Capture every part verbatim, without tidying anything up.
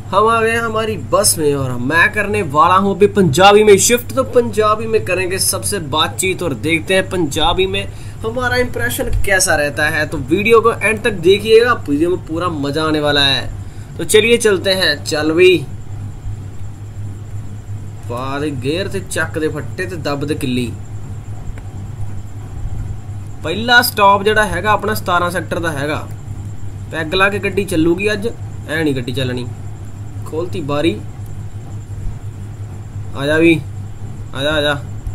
हम आ गए हमारी बस में और मैं करने वाला हूँ अभी पंजाबी में शिफ्ट। तो पंजाबी में करेंगे सबसे बातचीत और देखते हैं पंजाबी में हमारा इंप्रेशन कैसा रहता है। तो वीडियो को एंड तक देखिएगा, वीडियो में पूरा मजा आने वाला है। तो चलिए चलते हैं। चल भी गेर ते चक दे फट्टे ते दब दे किल्ली। पहला स्टॉप जड़ा हैगा अपना सतारह सैक्टर दा हैगा। पैग ला के गड्डी चलूगी अज, ऐ नहीं गड्डी चलनी। खोलती बारी, आजा भी आजा आजा।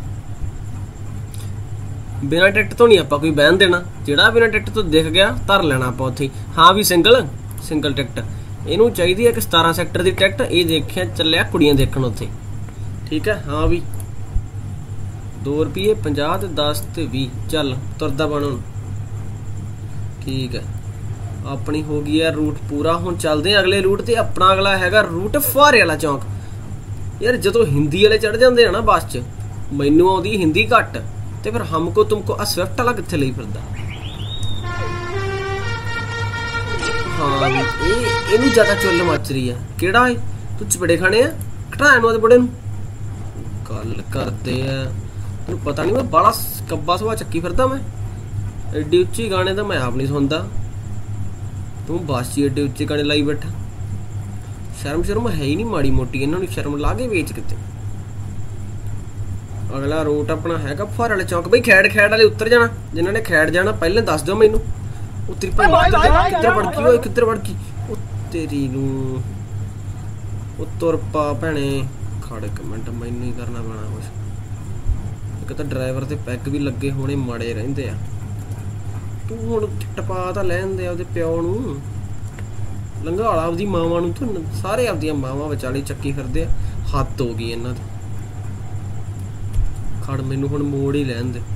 बिना टिकट तो नहीं आप कोई बहन देना, जेड़ा बिना टिकट तो दिख गया धर लेना आप उत्थे। हाँ भी सिंगल सिंगल टिकट इनू चाहिए है कि सतारह सैक्टर की टिकट। ये देखिया चलिया कुड़ियां देखण उत्थे, ठीक है। हाँ भी दो रुपये पंजाह ते दस ते भी। चल तुरदा बन हुण, ठीक है। अपनी हो गई है रूट पूरा। हुण चलते हैं अगले रूट ते। अपना अगला हैगा रूट फुहारे वाला चौंक। यार जदों हिंदी वाले चढ़ जाते हैं ना बस च, मैनू आउंदी हिंदी घट, ते फिर हमको तुमको आ स्विफ्ट वाला कित्थे लई फिरदा। हाँ इनू ज्यादा चुल मच रही है। केड़ा है तू चपड़े खाने आ घटाया नु बड़े नू गल करते हैं। तेनू पता नहीं मैं बड़ा कब्बा सुभा चक्की फिरदा। मैं एड्डी उच्ची गाने तो मैं आप नहीं सुनता, तू बस ही एड्डे उच्चे गाने लाई बैठा। शर्म शर्म है ही नहीं माड़ी मोटी, इन्होंने शर्म ला के बेच किते। अगला रूट अपना हैगा फुहारे वाले चौक। बई खैड़ खैड़ वाले उतर जाना, जिन्होंने खैड़ जाना पहले दस दो मैनू। उतरी किधर बड़की हो किधर बड़की तेरी नू तुर पा भैने। खड़ एक मिनट, मैनू ही करना पैना कुछ। एक तो ड्राइवर ते पैग भी लगे होने माड़े रहिंदे आ। तू हुण टपा तां लैण दे आपदे प्यो नू, लंघाला आपदी मावां नू। तू सारे आपदियां मावां विचाले चक्की फिरदे आ। हद हो गई इन्हां दी। खड़ मैनू हुण मोड़ ही लैण दे।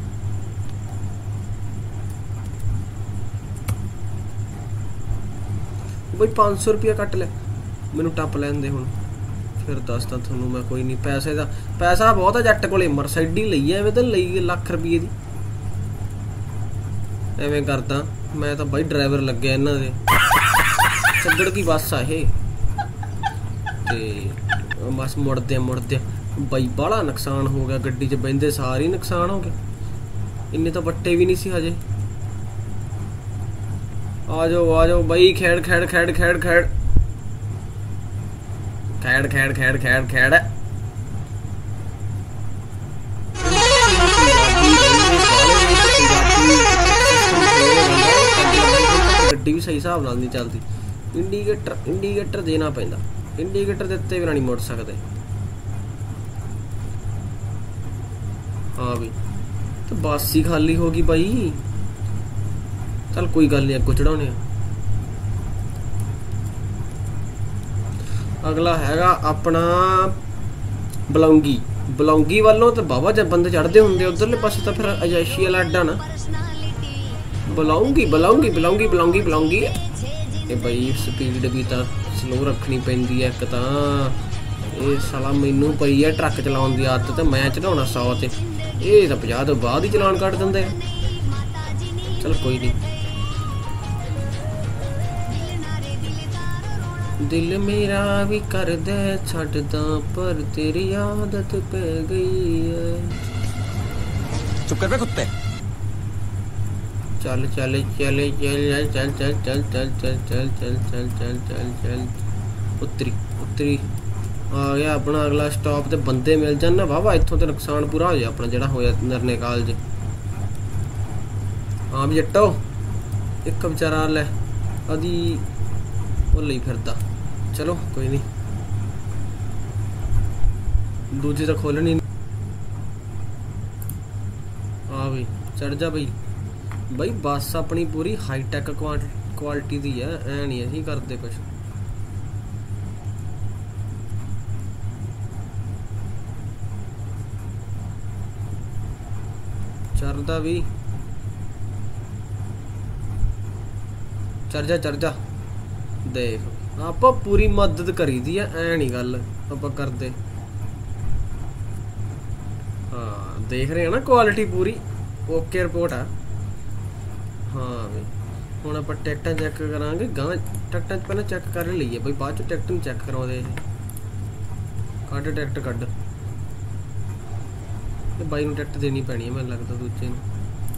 बई पाँच सौ रुपया कट ले, मैनू टप लैण दे हुण। फिर दसदा थोनू मैं कोई नहीं। पैसे दा पैसा बहुत है जट कोले। मरसैडी लई है, एवें तां लई लख रुपये दी। एवें करदा मैं तो बई ड्राइवर लग्या इन्हां दे। चद्दड़ की बस आ ये ते बस मुड़दे मुड़दे बई बड़ा नुकसान हो गया। गड्डी च बहिंदे सारी नुकसान हो गया। इन्ने तो वट्टे भी नहीं सी हजे। आ जाओ आ जाओ बई। खैड़ खैड़ खैड़ खैड़ खैड़ खैड़ खैड़ खैड़ खैड़ खैड़ गड्डी भी सही हिसाब नाल नहीं चलती। इंडीकेटर इंडीकेटर देना पैंदा। इंडीकेटर दिते बिना नहीं मुड़ सकते। हाँ भी तो बस ही खाली होगी भाई। चल कोई गल नहीं, अगो चढ़ाने। अगला हैगा अपना बलौंगी। बलौंगी वालों तो बाबा जब बंदे चढ़ते होंगे, उधरले पासे तो फिर अजैशी वाला अड्डा ना। बलौंगी बलौंगी बलौंगी बलौंगी बलौंगी ये बई स्पीड भी तो स्लो रखनी पैंदी है। एक तो ये साला मैनू पई है ट्रक चलाउण दी आदत, तो मैं चढ़ाउणा सौ ते ये तो पचास तो बाद ही चलान कट दिंदे। चल कोई नहीं। दिल मेरा भी कर दे छड्डदा, पर तेरी आदत पै गई है। चुप कर बे कुत्ते। चल चल चल चल चल चल चल चल चल चल चल चल चल चल चल उतरी उतरी। आ गया अपना अगला स्टॉप। ते बंदे मिल जान ना वाहवा, इत्थों तो नुकसान पूरा हो जाए अपना जेड़ा होया नरने कालज। हाँ भी जट्टो एक बेचारा लै अदी वो लई फिरदा। चलो कोई नहीं, दूजी तो खोलनी। हाँ भाई चढ़ जा भाई। भाई बस अपनी पूरी हाईटैक क्वालिटी दी है, ऐ नहीं असीं करदे कुछ। चढ़दा भी चढ़ जा चढ़ जा। देख आप पूरी मदद करी दी है, ऐ नहीं गल आप करदे। हाँ देख रहे हैं ना क्वालिटी पूरी ओके रिपोर्ट है। हाँ भाई हुण आपां टिकटां चैक करांगे, गां ਟਿਕਟਾਂ 'ਚ ਪਹਿਲਾਂ ਚੈੱਕ ਕਰ ਲਈਏ ਬਈ, ਬਾਅਦ 'ਚ ਟਿਕਟ ਨਹੀਂ ਚੈੱਕ ਕਰਾਉਂਦੇ ਇਹ। ਕੱਢ ਟਿਕਟ ਕੱਢ, ਤੇ ਬਾਈ ਨੂੰ ਟਿਕਟ ਦੇਣੀ ਪੈਣੀ ਹੈ ਮੈਨੂੰ ਲੱਗਦਾ ਦੂਜੇ ਨੂੰ।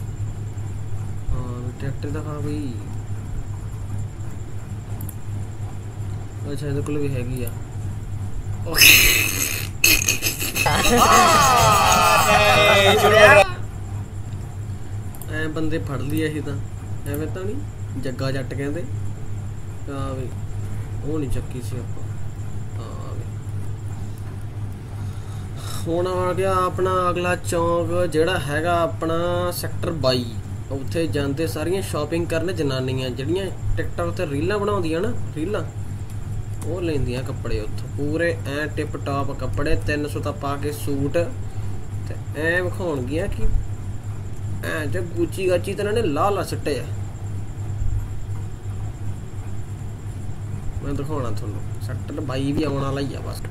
ਹਾਂ ਟਿਕਟ ਦਿਖਾ ਬਈ। ਅੱਛਾ ਇਹਦੇ ਕੋਲ ਵੀ ਹੈਗੀ ਆ। ਐ ਬੰਦੇ ਫੜ ਲਈ ਅਸੀਂ ਤਾਂ, ਐਵੇਂ ਤਾਂ ਨਹੀਂ ਜੱਗਾ ਜੱਟ ਕਹਿੰਦੇ। ਹਾਂ ਵੀ ਉਹ ਨਹੀਂ ਚੱਕੀ ਸੀ ਆਪਾਂ। ਹਾਂ ਵੀ ਹੁਣ ਆ ਗਿਆ ਆਪਣਾ ਅਗਲਾ ਚੌਂਕ ਜਿਹੜਾ ਹੈਗਾ ਆਪਣਾ ਸੈਕਟਰ ਬਾਈ। ਉੱਥੇ ਜਾਂਦੇ ਸਾਰੀਆਂ ਸ਼ਾਪਿੰਗ ਕਰਨ ਜਨਾਨੀਆਂ ਜਿਹੜੀਆਂ ਟਿਕਟੌਕ ਤੇ ਰੀਲਾਂ ਬਣਾਉਂਦੀਆਂ ਨਾ, ਰੀਲਾਂ ਉਹ ਲੈਂਦੀਆਂ ਕੱਪੜੇ ਉੱਥੋਂ ਪੂਰੇ ਐ ਟਿਪ ਟਾਪ ਕੱਪੜੇ। ਤਿੰਨ ਸੌ ਤਾਂ ਪਾ ਕੇ ਸੂਟ ਤੇ ਐ ਵਿਖਾਉਣਗੀਆਂ ਕਿ ਐ ਜੇ ਗੁੱਚੀ ਗਾਚੀ ਤਾਂ ਇਹਨਾਂ ਨੇ ਲਾ ਲਾ ਸਿੱਟੇ ਆ। ਮੈਂ ਦਿਖਾਉਣਾ ਤੁਹਾਨੂੰ ਸੈਕਟਰ ਬਾਈ ਵੀ ਆਉਣ ਵਾਲਾ ਹੀ ਆ ਬਸ।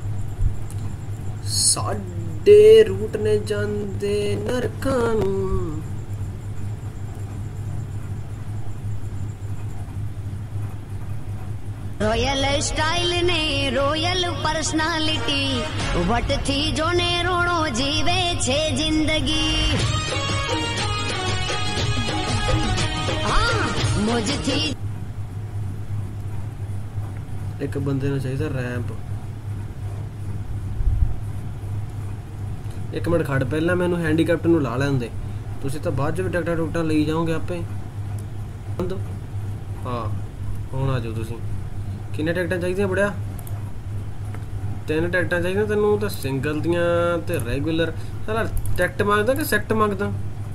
ਸਾਡੇ ਰੂਟ ਨੇ ਜਾਂਦੇ ਨਰਕਾਂ ਨੂੰ। रॉयल स्टाइल ने रॉयल पर्सनालिटी वट थी जो ने रोणो जीवे छे जिंदगी। हाँ मुझ थी एक बंदे ਨੂੰ ਚਾਹੀਦਾ ਰੈਂਪ। ਇੱਕ ਮਿੰਟ ਖੜ, ਪਹਿਲਾਂ ਮੈਨੂੰ ਹੈਂਡੀਕੈਪਟ ਨੂੰ ਲਾ ਲੈਂਦੇ। ਤੁਸੀਂ ਤਾਂ ਬਾਅਦ ਚ ਵੀ ਟਿਕਟਾਂ ਟੁਕਟਾਂ ਲਈ ਜਾਓਗੇ ਆਪੇ। ਹਾਂ ਹੁਣ ਆ ਜਾਓ ਤੁਸੀਂ। ਕਿੰਨੇ ਟਿਕਟਾਂ ਚਾਹੀਦੀਆਂ ਬੜਿਆ? ਤਿੰਨ ਟਿਕਟਾਂ ਚਾਹੀਦੀਆਂ ਤੈਨੂੰ ਤਾਂ ਸਿੰਗਲ ਦੀਆਂ ਤੇ ਰੈਗੂਲਰ। ਸਾਲਾ ਟਿਕਟ ਮੰਗਦਾ ਕਿ ਸੈਕਟ ਮੰਗਦਾ?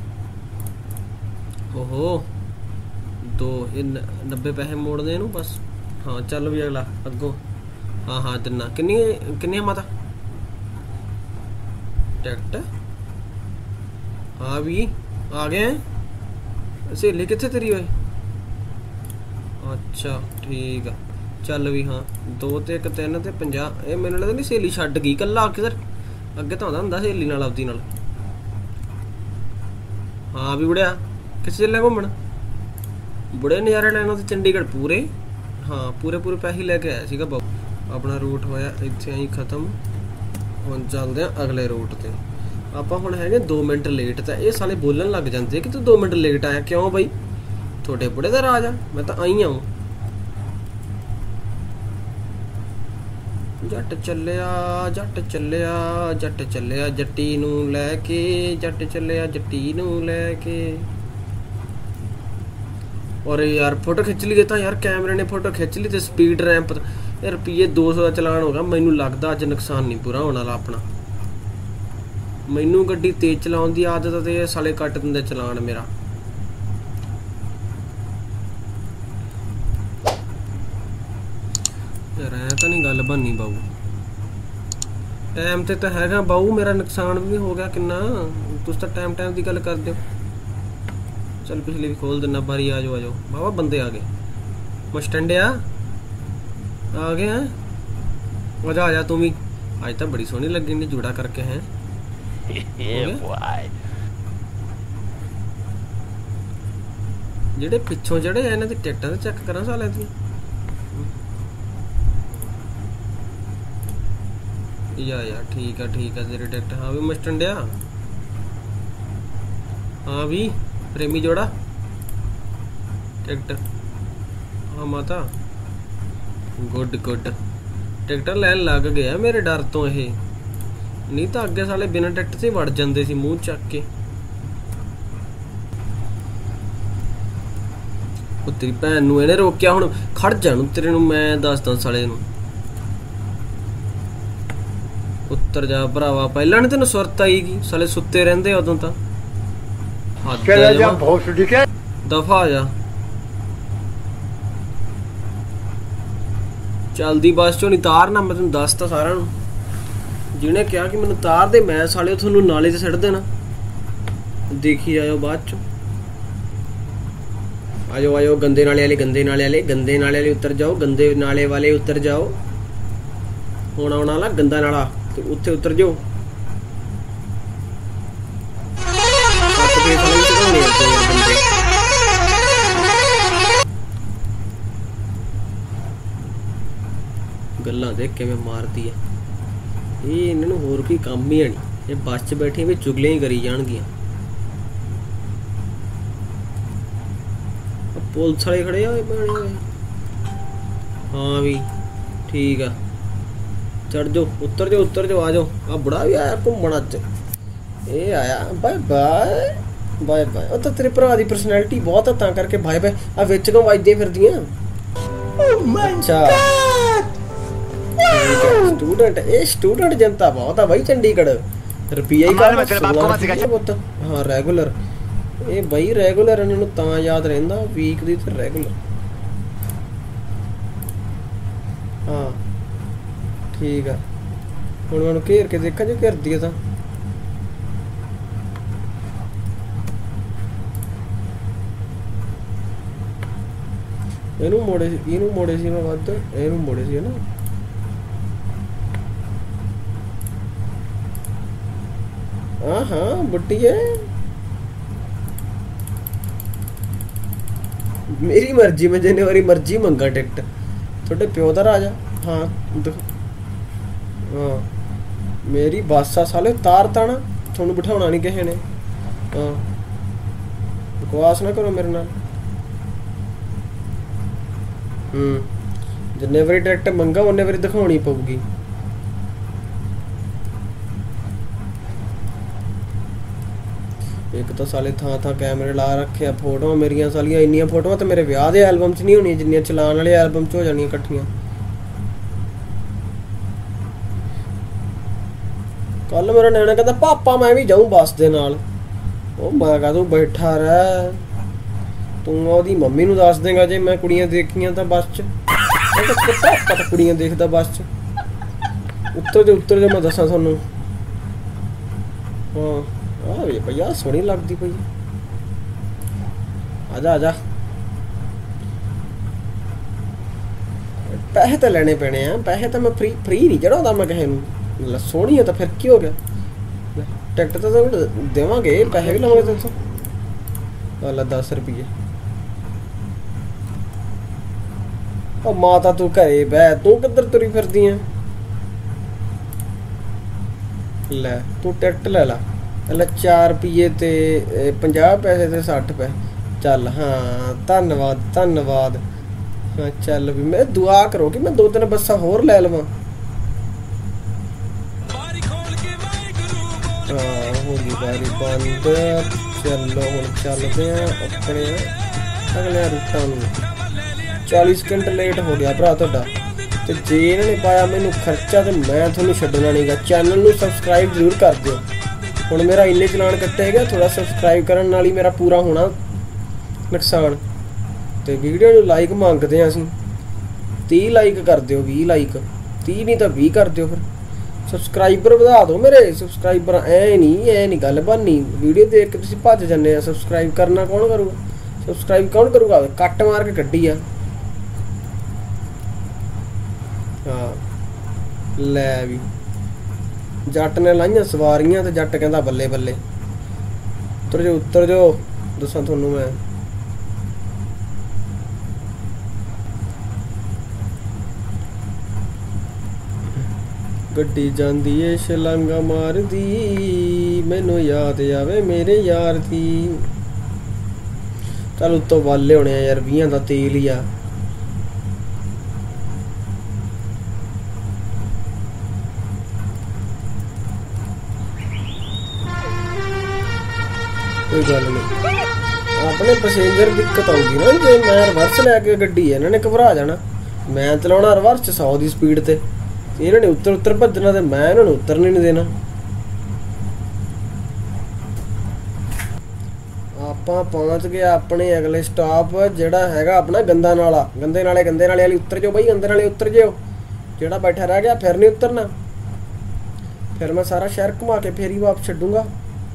ਓਹੋ ਦੋ ਇਹ ਨੱਬੇ ਪੈਸੇ ਮੋੜਦੇ ਇਹਨੂੰ ਬਸ। ਹਾਂ ਚੱਲ ਵੀ ਅਗਲਾ ਅੱਗੋਂ। ਹਾਂ ਹਾਂ ਤਿੰਨਾਂ ਕਿੰਨੀਆਂ ਕਿੰਨੀਆਂ ਮਾਤਾ ਟਿਕਟ? ਹਾਂ ਵੀ ਆ ਗਏ। ਸਹੇਲੀ ਕਿੱਥੇ ਤੇਰੀ ਓਏ? ਅੱਛਾ ਠੀਕ ਆ ਚੱਲ ਵੀ। ਹਾਂ ਦੋ ਤੇ ਇੱਕ ਤਿੰਨ ਤੇ ਪੰਜਾਹ। ਇਹ ਮੈਨੂੰ ਲੱਗਦਾ ਨਹੀਂ ਸਹੇਲੀ ਛੱਡ ਗਈ ਇਕੱਲਾ ਕਿਧਰ। ਅੱਗੇ ਤਾਂ ਆਉਂਦਾ ਹੁੰਦਾ ਸਹੇਲੀ ਨਾਲ ਆਪਦੀ ਨਾਲ। ਹਾਂ ਵੀ ਬੁੜਿਆ ਕਿੱਥੇ ਚੱਲਿਆ ਘੁੰਮਣ? ਬੁੜੇ ਨਜ਼ਾਰੇ ਲੈਣਾ ਤੇ ਚੰਡੀਗੜ੍ਹ ਪੂਰੇ। ਹਾਂ ਪੂਰੇ ਪੂਰੇ ਪੈਸੇ ਲੈ ਕੇ ਆਇਆ ਸੀਗਾ ਬਾਬੂ। ਆਪਣਾ ਰੂਟ ਹੋਇਆ ਇੱਥੇ ਹੀ ਖਤਮ। ਹੁਣ ਚੱਲਦੇ ਆ ਅਗਲੇ ਰੂਟ ਤੇ। ਆਪਾਂ ਹੁਣ ਹੈਗੇ ਦੋ ਮਿੰਟ ਲੇਟ। ਤਾਂ ਇਹ ਸਾਲੇ ਬੋਲਣ ਲੱਗ ਜਾਂਦੇ ਕਿ ਤੂੰ ਦੋ ਮਿੰਟ ਲੇਟ ਆਇਆ। ਕਿਉਂ ਬਈ ਤੁਹਾਡੇ ਬੁੜੇ ਦਾ ਰਾਜ ਆ? ਮੈਂ ਤਾਂ ਆਈ ਆਉਂ। ਜੱਟ ਚੱਲਿਆ ਜੱਟ ਚੱਲਿਆ ਜੱਟ ਚੱਲਿਆ ਜੱਟੀ ਨੂੰ ਲੈ ਕੇ। ਜੱਟ ਚੱਲਿਆ ਜੱਟੀ ਨੂੰ ਲੈ ਕੇ। ਔਰ ਯਾਰ ਫੋਟੋ ਖਿੱਚ ਲਈ ਤਾਂ ਯਾਰ ਕੈਮਰੇ ਨੇ ਫੋਟੋ ਖਿੱਚ ਲਈ ਤੇ ਸਪੀਡ ਰੈਂਪ ਰੁਪਈਏ ਦੋ ਸੌ ਦਾ ਚਲਾਨ ਹੋ ਗਿਆ। ਮੈਨੂੰ ਲੱਗਦਾ ਅੱਜ ਨੁਕਸਾਨ ਨਹੀਂ ਪੂਰਾ ਹੋਣ ਵਾਲਾ ਆਪਣਾ। ਮੈਨੂੰ ਗੱਡੀ ਤੇਜ਼ ਚਲਾਉਣ ਦੀ ਆਦਤ ਤੇ ਸਾਲੇ ਕੱਟ ਦਿੰਦੇ ਚਲਾਨ ਮੇਰਾ। ਯਾਰ ਐ ਤਾਂ ਨਹੀਂ ਗੱਲ ਬਣਨੀ ਬਾਊ। ਟਾਈਮ ਤੇ ਤਾਂ ਹੈਗਾ ਬਾਊ। ਮੇਰਾ ਨੁਕਸਾਨ ਵੀ ਹੋ ਗਿਆ ਕਿੰਨਾ। ਤੁਸੀਂ ਤਾਂ ਟਾਈਮ ਟਾਈਮ ਦੀ ਗੱਲ ਕਰਦੇ ਹੋ। ਚੱਲ ਪਿਛਲੇ ਵੀ ਖੋਲ ਦਿੰਨਾ ਬਾਰੀ। ਆ ਜਾਓ ਆ ਜਾਓ ਬਾਬਾ ਬੰਦੇ ਆ ਗਏ। ਮਸਟੰਡਿਆ ਆ ਗਏ ਹੈ। ਆ ਜਾ ਤੂੰ ਵੀ। ਅੱਜ ਤਾਂ ਬੜੀ ਸੋਹਣੀ ਲੱਗੀ ਨੇ ਜੂੜਾ ਕਰਕੇ ਹੈ। ਜਿਹੜੇ ਪਿੱਛੋਂ ਜਿਹੜੇ ਇਹਨਾਂ ਦੀ ਟਿਕਟਾਂ ਤੇ ਚੈੱਕ ਕਰਾਂ ਸਾਲੇ ਦੀ। ਯਾ ਯਾ ਠੀਕ ਆ ਠੀਕ ਆ ਤੇਰੀ ਟਿਕਟ। ਹਾਂ ਵੀ ਮਸਟੰਡਿਆ। ਹਾਂ ਵੀ ਪ੍ਰੇਮੀ ਜੋੜਾ ਟਿਕਟ। ਹਾਂ ਮਾਤਾ ਗੁੱਡ ਗੁੱਡ। ਟਿਕਟਾਂ ਲੈਣ ਲੱਗ ਗਿਆ ਮੇਰੇ ਡਰ ਤੋਂ ਇਹ। ਨਹੀਂ ਤਾਂ ਅੱਗੇ ਸਾਲੇ ਬਿਨਾਂ ਟਿਕਟ ਤੇ ਵੜ ਜਾਂਦੇ ਸੀ ਮੂੰਹ ਚੱਕ ਕੇ। ਉਹ ਤੇਰੀ ਭੈਣ ਨੂੰ ਇਹਨੇ ਰੋਕਿਆ। ਹੁਣ ਖੜ ਜਾ ਨੂੰ ਤੇਰੇ ਨੂੰ ਮੈਂ ਦੱਸਦਾ ਸਾਲੇ ਨੂੰ। ਉੱਤਰ ਜਾ ਭਰਾਵਾ। ਪਹਿਲਾਂ ਨੀ ਤੈਨੂੰ ਸੁਰਤ ਆਈਗੀ? ਸਾਲੇ ਸੁੱਤੇ ਰਹਿੰਦੇ ਉਦੋਂ ਤਾਂ। ਦਫਾ ਜਾ। ਚੱਲਦੀ ਬੱਸ ਚੋਂ ਨਹੀਂ ਤਾਰਨਾ। ਮੈਂ ਤੈਨੂੰ ਦੱਸਤਾ ਸਾਰਿਆਂ ਨੂੰ। ਜਿਹਨੇ ਕਿਹਾ ਕਿ ਮੈਨੂੰ ਤਾਰ ਦੇ ਮੈਂ ਸਾਲੇ ਤੁਹਾਨੂੰ ਨਾਲੇ 'ਚ ਸਿੱਟ ਦੇਣਾ। ਦੇਖੀ ਆਇਓ ਬਾਅਦ ਚੋਂ। ਆਜੋ ਆਜੋ ਗੰਦੇ ਨਾਲੇ ਵਾਲੇ ਗੰਦੇ ਨਾਲੇ ਵਾਲੇ ਗੰਦੇ ਨਾਲੇ ਵਾਲੇ ਉੱਤਰ ਜਾਓ। ਗੰਦੇ ਨਾਲੇ ਵਾਲੇ ਉੱਤਰ ਜਾਓ। ਹੁਣ ਆਉਣ ਵਾਲਾ ਗੰਦਾ ਨਾਲਾ ਤੇ ਉੱਥੇ ਉਤਰ ਜਾਓ। ਗੱਲਾਂ ਦੇਖ ਕਿਵੇਂ ਮਾਰਦੀ ਆ ਇਹ ਇਹਨਾਂ ਨੂੰ ਹੋਰ ਕੋਈ ਕੰਮ ਹੀ ਨਹੀਂ ਇਹ ਬੱਸ 'ਚ ਬੈਠੇ ਵੀ ਚੁਗਲੀਆਂ ਹੀ ਕਰੀ ਜਾਣਗੀਆਂ ਪੁਲਿਸ ਵਾਲੇ ਖੜੇ ਹੋਏ ਬਣੇ ਹੋਏ हाँ भी ठीक है चढ़ जाओ उतर जाओ उतर जाओ आ जाओ आ बड़ा भी आया घूमना च ये आया बाय बाय बाय बाय ਉਹ ਤਾਂ ਤੇਰੇ ਭਰਾ ਦੀ ਪਰਸਨੈਲਿਟੀ ਬਹੁਤ ਹੈ ਤਾਂ ਕਰਕੇ ਬਾਏ ਬਾਏ ਆ ਵਿੱਚ ਕਿਉਂ ਵੱਜਦੀਆਂ ਫਿਰਦੀਆਂ ਓ ਮਾਈ ਗॉड स्टूडेंट ਇਹ स्टूडेंट जनता ਬਹੁਤ ਆ ਬਾਈ ਚੰਡੀਗੜ੍ਹ ਰੁਪਈਆ ਹੀ ਕੰਮ ਬਹੁਤ ਹਾਂ ਰੈਗੂਲਰ ਇਹ ਬਾਈ ਰੈਗੂਲਰ ਇਹਨਾਂ ਨੂੰ ਤਾਂ ਯਾਦ ਰਹਿੰਦਾ ਵੀਕ ਦੀ ਤੇ ਰੈਗੂਲਰ हाँ ठीक है हुण मैं घेर के देखा जो घेरदी है तो इनू मोड़े इनू मोड़े सी मैं वध इनू मोड़े सी है ना हाँ हाँ बुट्टी है मेरी मर्जी में जिन्हें वारी मर्जी मंगा टिकट थोड़े प्यो दा राजा हाँ हाँ मेरी बस आ साले तार ताना थोनू बिठाना नहीं किसी ने हाँ बकवास ना करो मेरे नाल हम्म जिन्ने बारी टिकट मंगा उन्ने बारी दिखानी पऊगी एक तो साले थां थां कैमरे ला रखे फोटो मेरिया सालियां इन्नियां फोटो तो मेरे विआह दे एल्बम च नहीं होनी जिन्नियां चलान वाले एल्बम च हो जानियां इकट्ठियां कल मेरा नैना कहता पापा मैं भी जाऊं बस दे नाल ओ मैं कहा तू बैठा रह तू ओदी मम्मी नूं दस देगा जे मैं कुड़ियां देखियां तां बस च पापा तां कुड़ियां देखदा बस च उत्तर दे उत्तर जे मैं दसां तुहानूं हाँ आ वे भैया सोहनी लगती पई आजा आजा पैसे तो लेने पैने हैं पैसे तो मैं फ्री फ्री नहीं चढ़ाता मैं किसी नूं सोहनी है तो फिर की हो गया टिकट तो देवांगे पैसे भी लवांगे तेरे तो ला दस रुपये ओ माता तू घरे बह तू किधर तुरी फिरदी है ले तू टिकट ले ला ਲੈ चार रुपये ते पचास पैसे ते साठ पैसे चल हाँ धन्नवाद धन्नवाद हाँ चल भी मैं दुआ करो कि मैं दो तीन बसा होर लै लवां हाँ हो गई बारी बंद चलो हुण चलदे आ अपने अगले रूटां नूं चालीस सेकंड लेट हो गया भरा तुहाडा ते जे इन्हां ने पाया मैनूं खर्चा ते मैं तुहानूं छड्डना नहीं गा चैनल नूं सबसक्राइब जरूर कर दिओ हुण मेरा इन्ने चलान कट्टे गए थोड़ा सबसक्राइब करन नाल ही मेरा पूरा होना नुकसान तो वीडियो नूं लाइक मंगदे आ असीं तीस लाइक कर दिओ बीस लाइक तीस नहीं तो बीस कर दिओ फिर सबसक्राइबर वधा दो मेरे सबसक्राइबर ऐ नहीं ऐ नहीं गल बननी वीडियो देख के तुसीं भज जन्ने आ सबसक्राइब करना कौन करूगा सबसक्राइब कौन करूगा कट मार के कड्डी आ हाँ लै भी जट ने लाइया सवारियां तो जट कहता बल्ले बल्ले उतर जाओ उतर जाओ दसा थोनू मैं गड्डी जांदी है छलांगा मारदी मैनू याद आवे मेरे यार दी चल उत्तों वाले होने यार बीस का तेल ही आ कोई गल नहीं अपने पैसेंजर दिक्कत आऊगी ना जे मैं रिवर्स लैके गड्डी है इन्होंने घबरा जाना मैं चलाना रिवर्स सौ की स्पीड ते इन्होंने उत्तर उत्तर भजना तो मैं इन्होंने उतरने नहीं देना आपां पहुंच गए अपने अगले स्टॉप जिहड़ा हैगा अपना गंदा नाला गंदे नाले गंदे नाले वाली उतर जाओ बई गंदे नाले उतर जाओ जिहड़ा बैठा रह गया फिर नहीं उतरना फिर मैं सारा शहर घुमा के फिर ही वापस छड्डूंगा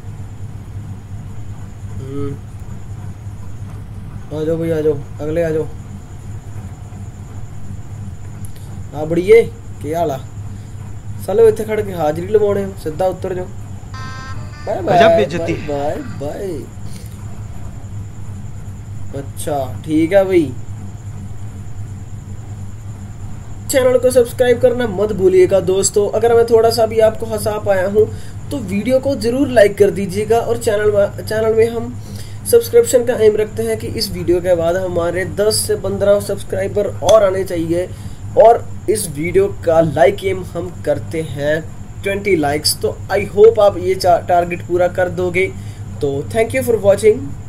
आ जाओ भाई आ जाओ अगले आ जाओ आ बड़िए क्या हाल आ साले इत्थे खड़ के हाजरी लवाने सीधा उतर जाओ बाय बाय बाय बाय अच्छा ठीक है भाई चैनल को सब्सक्राइब करना मत भूलिएगा दोस्तों। अगर मैं थोड़ा सा भी आपको हंसा पाया हूँ तो वीडियो को जरूर लाइक कर दीजिएगा। और चैनल चैनल में हम सब्सक्रिप्शन का एम रखते हैं कि इस वीडियो के बाद हमारे दस से पंद्रह सब्सक्राइबर और आने चाहिए, और इस वीडियो का लाइक एम हम करते हैं बीस लाइक्स। तो आई होप आप ये टारगेट पूरा कर दोगे। तो थैंक यू फॉर वॉचिंग।